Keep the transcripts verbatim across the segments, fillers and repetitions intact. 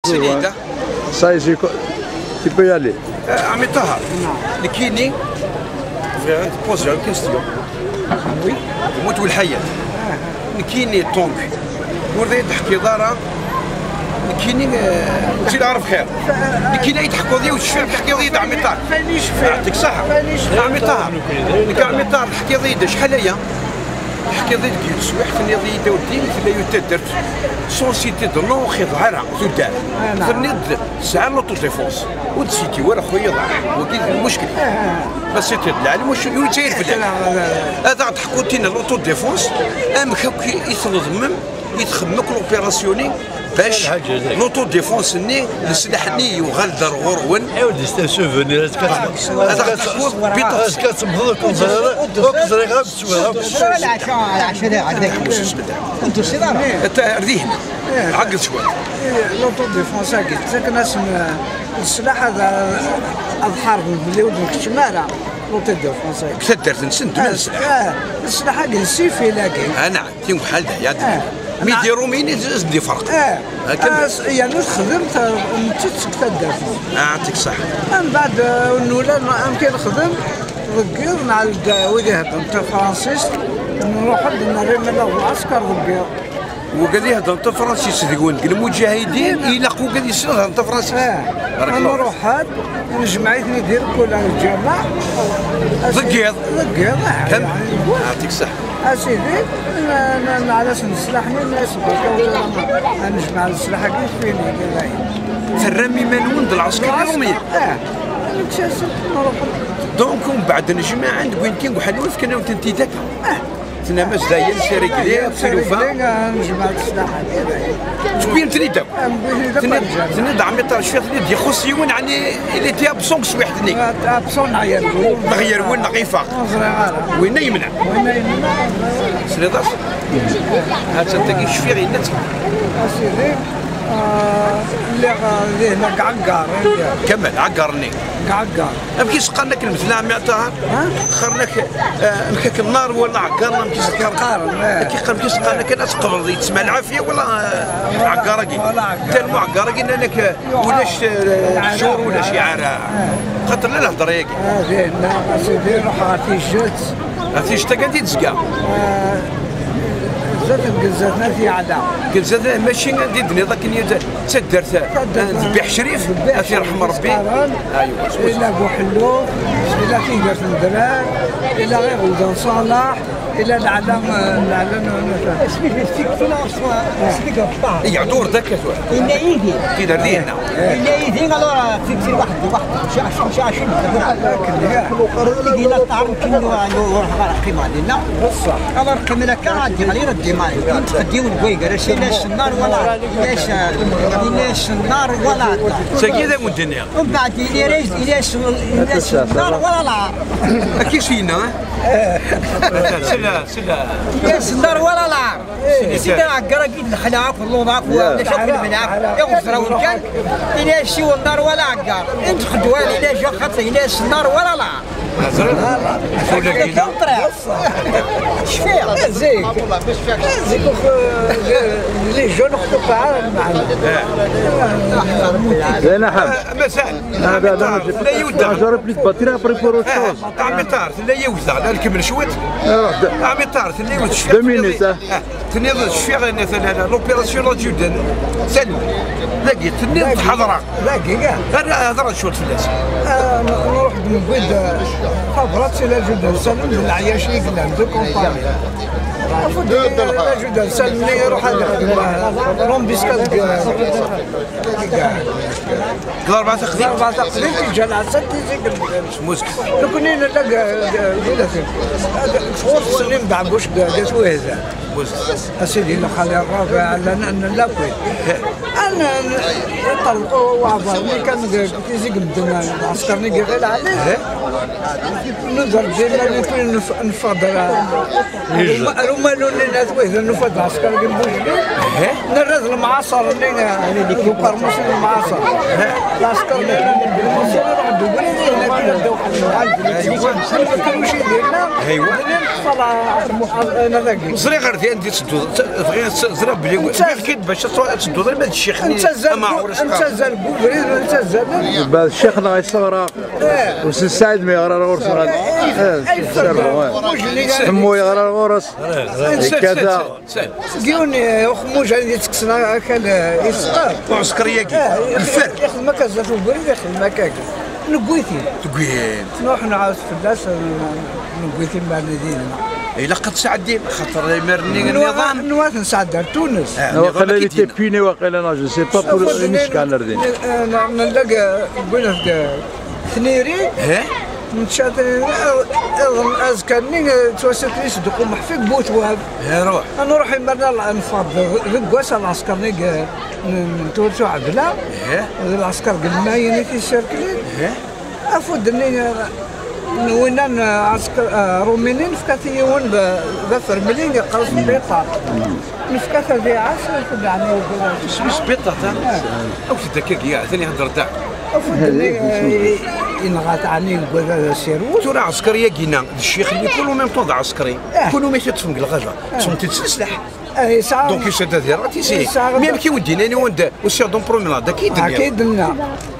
سنيدة. Ça y est, tu peux y aller. عمي طاهر لكيني بوزي une question. وي الموت والحياة. لكيني طونك ورد تحكي دارا لكيني تزيد عارف خير. لكيني يتحكوا ذي وتشفي تحكي ذي عمي طاهر. يعطيك الصحة. عمي طاهر. لك عمي طاهر تحكي ذي شحال هي؟ تحكي ذي كي سويح ثني ذي داو الدين ثلا يتدرت سونسيتي دو نو خي ظهرها تدار. ثني ساعة لوطو ديفونس ودسيتي ورا خويا ضاع وكيد المشكل. بس تدلع المشكل ويتاير في هذا تحكوا تينا لوطو ديفونس ام كي يتنظم يتخمك لوبيراسيوني باش لوطو ديفونس ني السلاح ني يغلدر غرون. ايوا دي سوفونير هذا تحكوا بيطاس كتمضوا كنزرا وكنزرا غير بالسويره العشاء العشاء عندك انتو الصداره رديهنا عقل شويه. لوطو ديفونس قلت لك ناس السلاح هذا الحرب اللي ودك الشمالة لوطو ديفونس كثرت نسنت من السلاح. السلاح قل السيفي لاقي انا تيم بحال يا مي يديروا مين يدي فرق. اه يعني خدمت نتت كثر يعطيك الصحة. من بعد نولا يمكن نخدم ذكر مع ودي هذا انت فرانسيس نروح نري من العسكر ذكر وقال لي هذا انت فرانسيس تقول المجاهدين يلاقوا قال لي انت فرانسيس. انا نروح هاد نجمعيتني ندير كل الجامع ذكر ذكر كم يعطيك الصحة. اسيدي انا علاش نسلحني الناس نجمع السلاح كيف فيني كذا ترمي منون العسكر الرومي. اه نكتشف نروح دونك ومن بعد نجمع عند وين كي وحلوف كنا وتنتي ذاك اه تنا ماش داير سيري كلير سلوفا نجمع السلاح شكون تريد تني عمي طار شويه تني يخص يون يعني اللي تي ابسون سويحتني ابسون عيال نغير وين نغيفا وين يمنع وين يمنع سريداش هذا تلقي شفير ينت اسيدي اللي اللي هنا عقار كمل عقرني عقار يمكن سقنا كلمة لا معتها خرناك نكاك النار ولا عقارنا يمكن سقارنا كي قال يمكن سقنا كنا تقبل تسمع العافية ولا عقاركي تال مو عقاركي انك ولاش شهور ولا شعار خاطر لا الهضره ياكي هذه لا سيدي روح عرفتي جات عرفتي شتا قاعد تزكى زاد القزازنا في عدا قزاز ماشي غادي دني ذاك نيت تدرت ذبيح شريف في رحم ربي. ايوا الا بوحلو الا كي درت الدرار الا غير ولدان صالح الى العلم العلم اسمي فيك في العصا اسمك الطاح يا دور ذاك إلا يجي كي دار لينا إلا يجي قالوا فيك في واحد واحد شاش شاش لكن لا تعرف كنو نروح على قيمه لنا بصح قال رقم لك عندي علينا الدماء كنت تديو البويقه لاش لاش النار ولا لاش لاش النار ولا سكيده والدنيا ومن بعد لاش لاش النار ولا لا كيف فينا سلا سلا لاش النار ولا لا سيدي عقرا قيد الحلاق واللوضاق ولا شوف المناق يغفر وكان لاش شي والنار ولا عقار انت خدوالي لاش خاطر لاش النار ولا لا ولا كذا شفيع زيك زيك لي جون خطو بعاد معنا زين احمد مساء هذا لا يودع جرب لي تبطيرها ابري بور اوت شوز عمي طارت لا يودع لا نكمل شويه عمي طارت لا يودع دو مينيت تنيض شفيع مثلا لوبيراسيون لا جودن سلم لقيت تنيض حضره لاقي هذا هضره شويه في الناس نروح بنقود خبرات الى جدة سلم العياشي قلنا دو كومباني لا جدة سلمني يروح هذا روم بيسكات قال أربعة تقديم أربعة تقديم في الجلعة ستة زيك موسك لو كنا نلقى جلسة فور سنين بعبوش قالت وهذا أسيدي لو خلي الرابع لأن نلاقي أنا طلقوا وعبرني كان كيزي قدام عسكرني قال عليه نضرب زي ما نفضل رما لوننا وإذا نفضل عسكر قنبوش نرد المعاصر اللي ديك قرموس المعاصر العسكر المعاصر ردوا بلي هنا كنا ندوخ ايوا ما كانوش يديرنا ايوا نطلع انا ذاك صريغ دي انت تسدو تبغي تضرب بلي كيد باش تسدو غير هذا الشيخ انت زال انت زال بوغريد انت زال بعد الشيخ ناقص صغرى وسعيد ما يغرى الغرس حمو يغرى الغرس كذا ديوني خموج اللي تكسنا كان يسقر وعسكريه كي الفر ياخذ مكا زاد بوغريد ياخذ مكا نقويتي تقوين نروح نعاود في الناس نقويتي مع ديالنا الا قد سعدين خاطر مرني النظام نواث نسعد تونس وقال لي تي بيني وقال انا جو سي با بور نشكال نردين نلقى قلنا في ثنيري نتشات اظن ازكاني توسط لي صدقوا محفيك بوت وهاب يا روح انا نروح يمرنا نفض رقواس العسكرني نتورتو عدلا العسكر قلنا ينيتي الشركلين افودني وين عسكر رومينين فكاتي ون بفر ملين قرص بيطار نفكات هذه عسل فدعني مش بيطار تا او تدكك يا ثاني هضر تاع افودني ينغات عني هذا السيرو ترى عسكريه كينا الشيخ اللي كلهم ميم طون عسكري كلهم ماشي تفنق الغزه تصمت تسلح اي ساعه دونك يشد هذه راه تيسي ميم كي ودينا انا وند وسي دون بروميناد اكيد اكيد لنا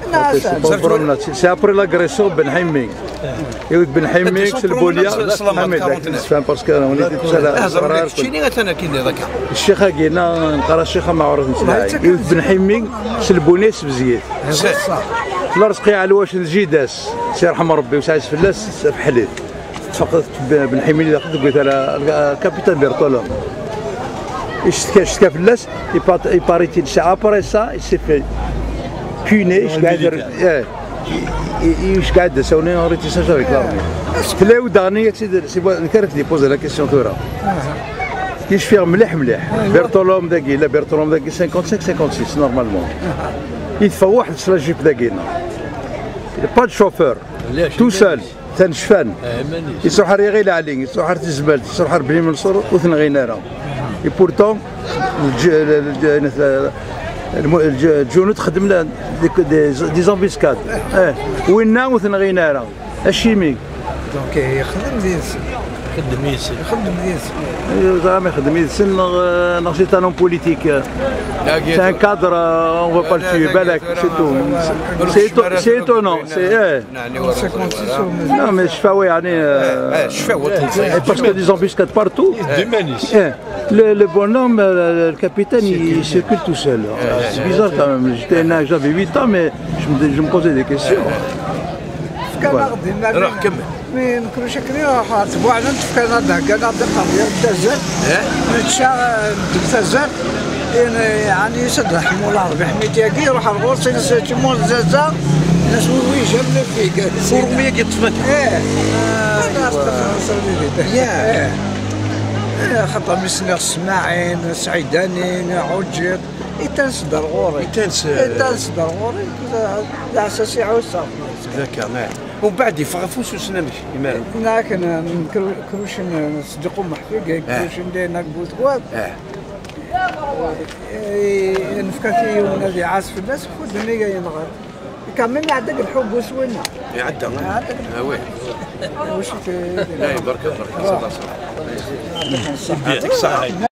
سي ابري لاغريسيون بن حميد يود بن حميد سلبوليا حميد فاهم باسكو انا وليت شيني انا كي ذاك الشيخ كينا نقرا الشيخ ما عرف نسمع يود بن حميد سلبونيس بزيت الرزقي على واش الجيداس سي يرحم ربي وسعيد فلاس بحليل فقدت بن حميد قلت على كابيتان بيرتولو اشتكى اشتكى فلاس يباريتي ساعه ابري سا سي في بوني اش قاعد ايش قاعد سوني اوريتي سا جافيك لارمي تلاو دغنيه سي كانت لي بوزي لا كيسيون تورا كيش فيه مليح مليح بيرتولوم داكي لا بيرتولوم داكي خمسة وخمسين ستة وخمسين نورمالمون يدفع واحد في الجيب داكينا با دو شوفور تو سول تنشفان يسوحر يغيل عليك يسوحر تزبال يسوحر بني منصور وثنغينارا اي بورتون الجنود خدمنا دي زومبيسكاد اه وينا وثنغينارا الشيمي دونك يخدم ديالسي يخدم ياسر يخدم ديالسي زعما يخدم ياسر نغ سي ان بوليتيك سي ان كادر اون فوا با لو تيي بالك سي تو سي ايتونون سي نو مي شفاوي يعني شفاوي باسكو دي زومبيسكاد بارتو le bonhomme, le capitaine, il circule tout seul. C'est bizarre quand même. J'avais huit ans, mais je me, je me posais des questions. روح كمل. مي نكونوا شاكرين راح تبوعنا في كندا كندا قضيه تزال نتشا تزال يعني يسد حمول العربي حميتي يروح الغرس يسمون الزازا ناس وي جابنا فيك فورميه كيطفك اه انا استغفر يا خاطر مسنا السماعين سعيدانين عجيط يتنصدر غوري يتنصدر غوري الاساسي عاود صافي ذاك نعم ومن بعد يفغفوش وسنامش يمال لكن كروش نصدقوا محفيق كروش ندينا قلت واد نفكرتي يوم هذه عاصف الناس خذ نيجا ينغر كملنا عندك الحب وسوينا يعدى ها وي واش لا برك برك يعطيك الصحه